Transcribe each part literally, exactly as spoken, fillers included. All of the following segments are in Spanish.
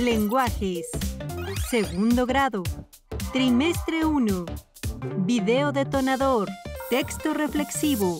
Lenguajes. Segundo grado. Trimestre uno. Video detonador. Texto reflexivo.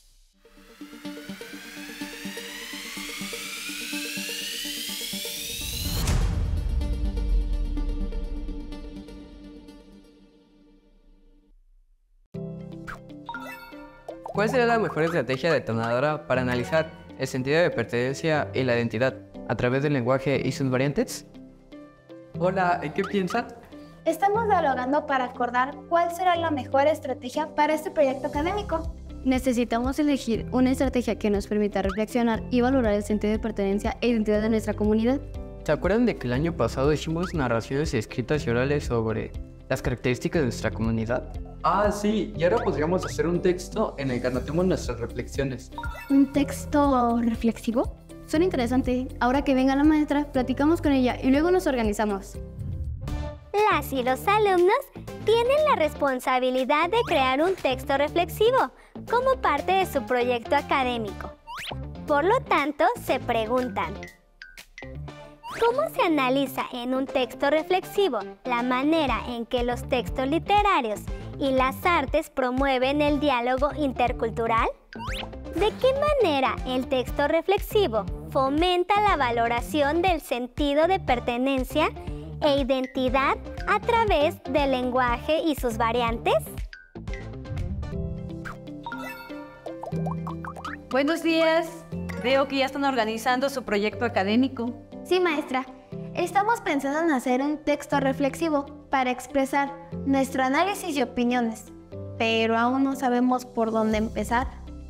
¿Cuál sería la mejor estrategia detonadora para analizar el sentido de pertenencia y la identidad a través del lenguaje y sus variantes? Hola, ¿y qué piensan? Estamos dialogando para acordar cuál será la mejor estrategia para este proyecto académico. Necesitamos elegir una estrategia que nos permita reflexionar y valorar el sentido de pertenencia e identidad de nuestra comunidad. ¿Se acuerdan de que el año pasado hicimos narraciones escritas y orales sobre las características de nuestra comunidad? Ah, sí, y ahora podríamos hacer un texto en el que anotemos nuestras reflexiones. ¿Un texto reflexivo? Suena interesante. Ahora que venga la maestra, platicamos con ella y luego nos organizamos. Las y los alumnos tienen la responsabilidad de crear un texto reflexivo como parte de su proyecto académico. Por lo tanto, se preguntan: ¿cómo se analiza en un texto reflexivo la manera en que los textos literarios y las artes promueven el diálogo intercultural? ¿De qué manera el texto reflexivo fomenta la valoración del sentido de pertenencia e identidad a través del lenguaje y sus variantes? Buenos días. Veo que ya están organizando su proyecto académico. Sí, maestra. Estamos pensando en hacer un texto reflexivo para expresar nuestro análisis y opiniones, pero aún no sabemos por dónde empezar.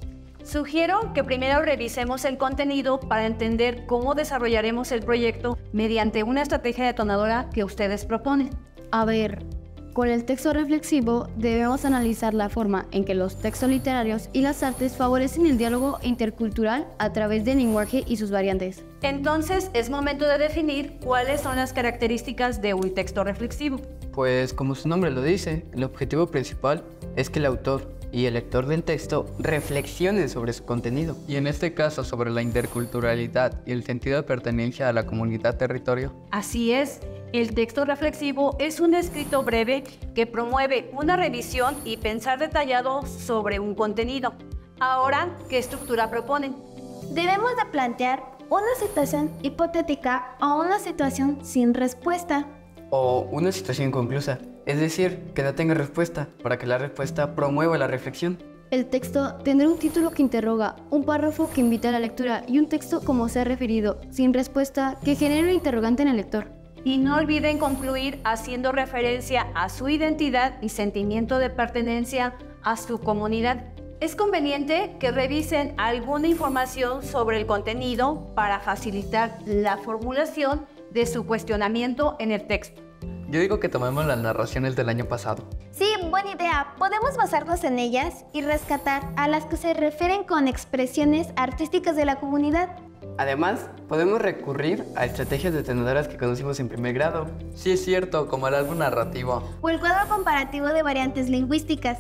Sugiero que primero revisemos el contenido para entender cómo desarrollaremos el proyecto mediante una estrategia detonadora que ustedes proponen. A ver, con el texto reflexivo debemos analizar la forma en que los textos literarios y las artes favorecen el diálogo intercultural a través del lenguaje y sus variantes. Entonces, es momento de definir cuáles son las características de un texto reflexivo. Pues, como su nombre lo dice, el objetivo principal es que el autor y el lector del texto reflexionen sobre su contenido. Y en este caso sobre la interculturalidad y el sentido de pertenencia a la comunidad-territorio. Así es, el texto reflexivo es un escrito breve que promueve una revisión y pensar detallado sobre un contenido. Ahora, ¿qué estructura proponen? Debemos de plantear una situación hipotética o una situación sin respuesta. O una situación inconclusa, es decir, que no tenga respuesta, para que la respuesta promueva la reflexión. El texto tendrá un título que interroga, un párrafo que invita a la lectura y un texto como se ha referido, sin respuesta, que genera un interrogante en el lector. Y no olviden concluir haciendo referencia a su identidad y sentimiento de pertenencia a su comunidad. Es conveniente que revisen alguna información sobre el contenido para facilitar la formulación de su cuestionamiento en el texto. Yo digo que tomemos las narraciones del año pasado. Sí, buena idea. Podemos basarnos en ellas y rescatar a las que se refieren con expresiones artísticas de la comunidad. Además, podemos recurrir a estrategias detonadoras que conocimos en primer grado. Sí, es cierto, como el álbum narrativo. O el cuadro comparativo de variantes lingüísticas.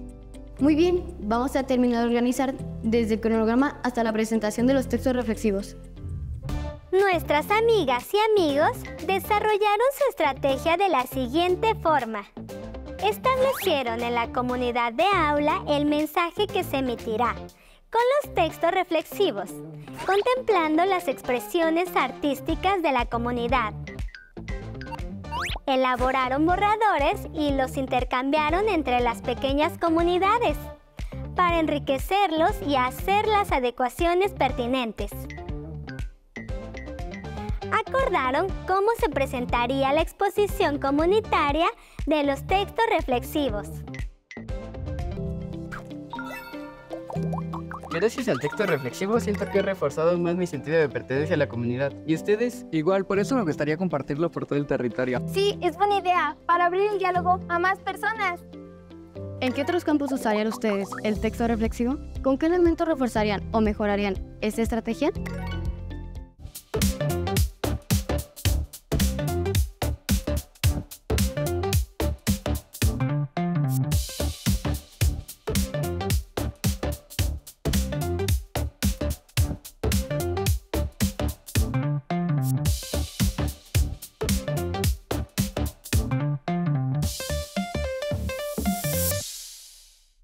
Muy bien, vamos a terminar de organizar desde el cronograma hasta la presentación de los textos reflexivos. Nuestras amigas y amigos desarrollaron su estrategia de la siguiente forma. Establecieron en la comunidad de aula el mensaje que se emitirá con los textos reflexivos, contemplando las expresiones artísticas de la comunidad. Elaboraron borradores y los intercambiaron entre las pequeñas comunidades para enriquecerlos y hacer las adecuaciones pertinentes. Acordaron cómo se presentaría la exposición comunitaria de los textos reflexivos. Gracias al texto reflexivo siento que he reforzado más mi sentido de pertenencia a la comunidad. ¿Y ustedes? Igual, por eso me gustaría compartirlo por todo el territorio. Sí, es buena idea, para abrir el diálogo a más personas. ¿En qué otros campos usarían ustedes el texto reflexivo? ¿Con qué elementos reforzarían o mejorarían esta estrategia?